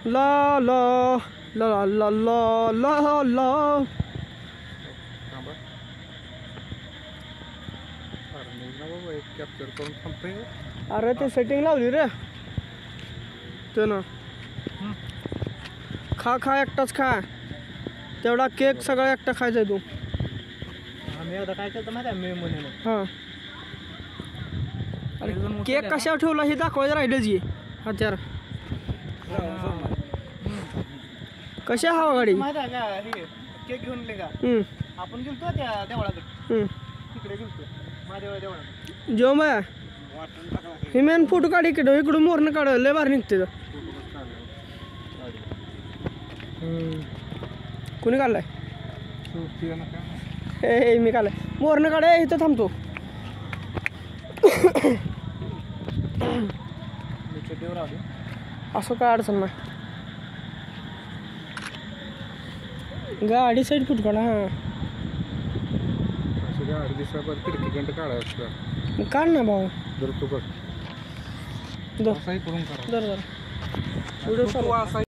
ला ला ला ला ला ला ला. कॅप्चर करून थांबतोय. अरे ते सेटिंग लावली रे ते ना. खा खा एकटाच खा. तेवढा केक सगळा एकटा खायचा तू. आम्ही आता काय करतो माहिती आहे मी म्हणून. हां केक कशावर ठेवला हे दाखवायचं राहिलंच की. हत्यार कशा हवा गाडी माहिती आहे का हे केक घेऊन आले का आपण गेलतो त्या देवळाकडे. तिकडे गेलतो महादेवा देवळाकडे. जो मग हे मेन फोटो काढ इकडं इकडून मोरनं काढ लय बाहेर निघते. कोणी काढलाय? हे मी काढलाय. मोरनं काढ इथं थांबतो. असं काय अडचण नाही. गाडी साईड फुट काढा. हां गाडी दिसा तिरकी काढायचं. काढ ना भाऊ. जर तू बघ दर करून करा. दर व्हिडिओ